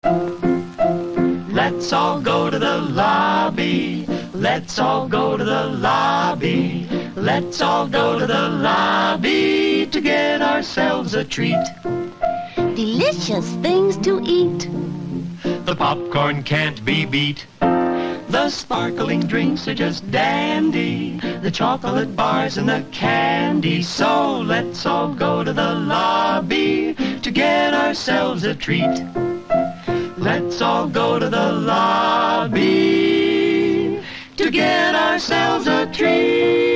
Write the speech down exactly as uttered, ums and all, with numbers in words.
Let's all go to the lobby. Let's all go to the lobby. Let's all go to the lobby to get ourselves a treat. Delicious things to eat. The popcorn can't be beat. The sparkling drinks are just dandy. The chocolate bars and the candy. So let's all go to the lobby to get ourselves a treat. Let's all go to the lobby to get ourselves a treat.